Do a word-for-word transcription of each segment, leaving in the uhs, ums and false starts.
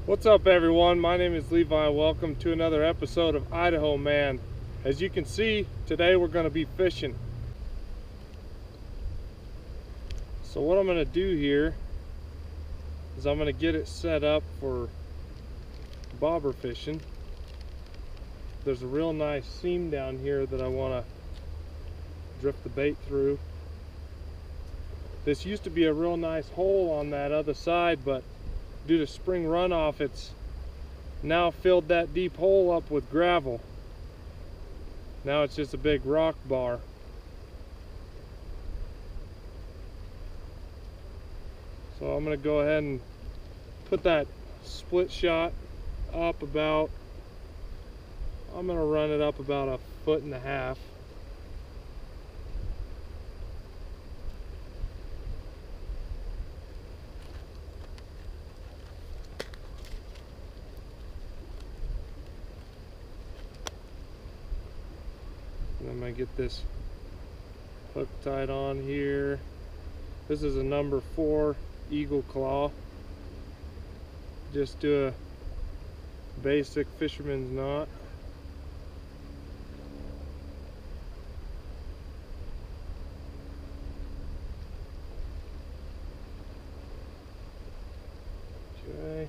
What's up, everyone? My name is Levi. Welcome to another episode of Idaho Man. As you can see, today we're going to be fishing. So what I'm going to do here is I'm going to get it set up for bobber fishing. There's a real nice seam down here that I want to drift the bait through. This used to be a real nice hole on that other side, but due to spring runoff, it's now filled that deep hole up with gravel. Now it's just a big rock bar. So I'm going to go ahead and put that split shot up about, I'm going to run it up about a foot and a half. I'm going to get this hook tied on here. This is a number four eagle claw. Just do a basic fisherman's knot. Okay.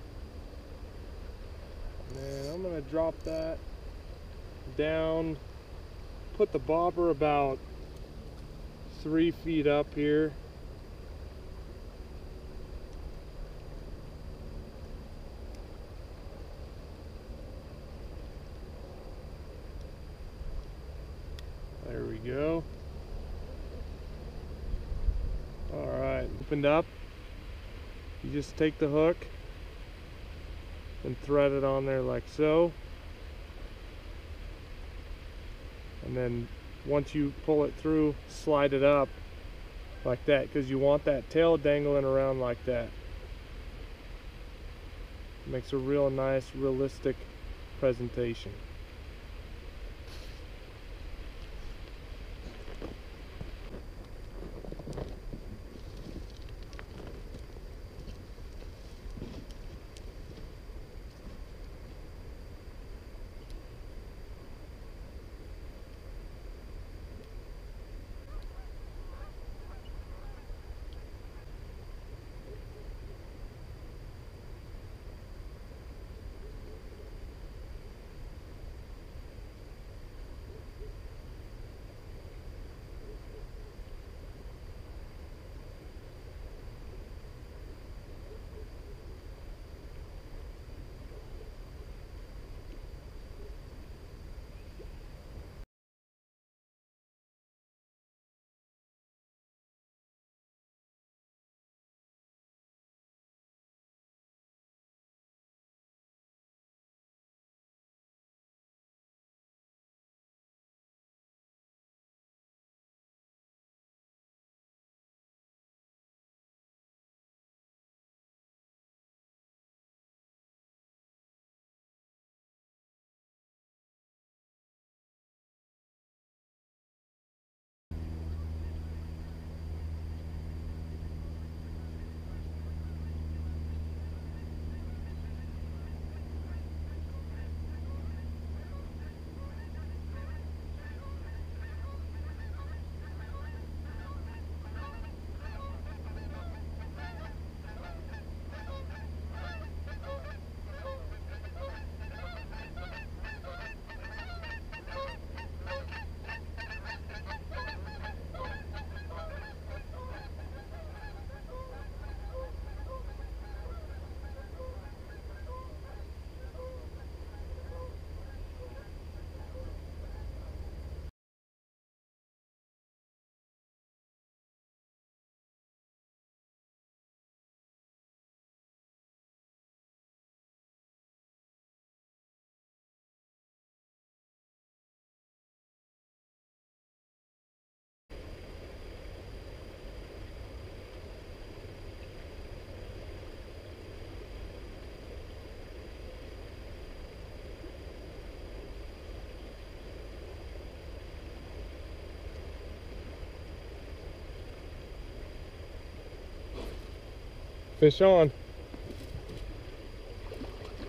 And then I'm going to drop that down. Put the bobber about three feet up here. There we go. All right, opened up. You just take the hook and thread it on there like so. And then once you pull it through, slide it up like that, because you want that tail dangling around like that. It makes a real nice, realistic presentation. Fish on.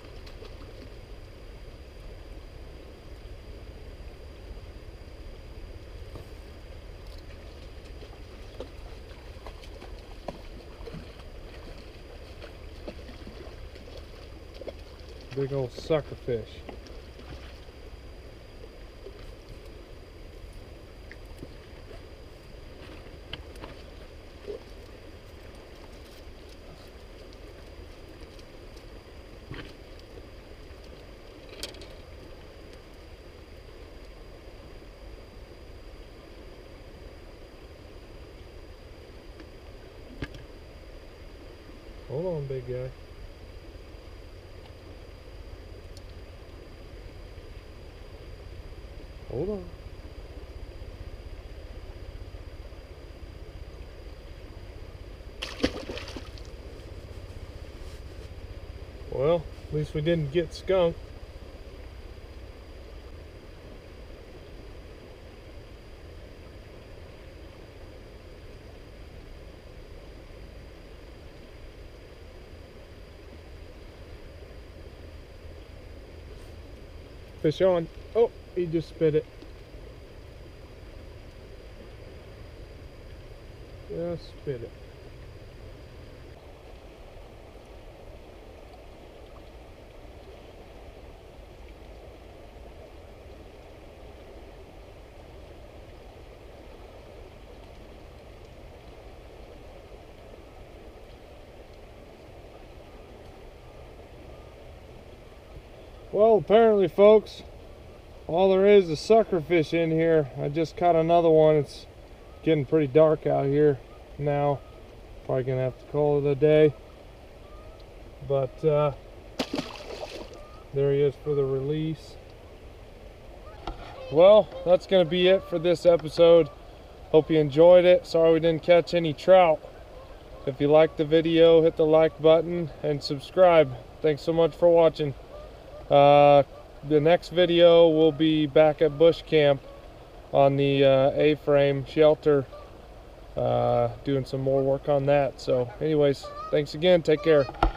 Big old sucker fish. Hold on, big guy. Hold on. Well, at least we didn't get skunked. Fish on. Oh, he just spit it. Just spit it. Well, apparently, folks, all there is is sucker fish in here. I just caught another one. It's getting pretty dark out here now. Probably gonna have to call it a day. But uh, there he is for the release. Well, that's gonna be it for this episode. Hope you enjoyed it. Sorry we didn't catch any trout. If you liked the video, hit the like button and subscribe. Thanks so much for watching. Uh, the next video will be back at bush camp on the uh, A-frame shelter, uh, doing some more work on that. So anyways, thanks again. Take care.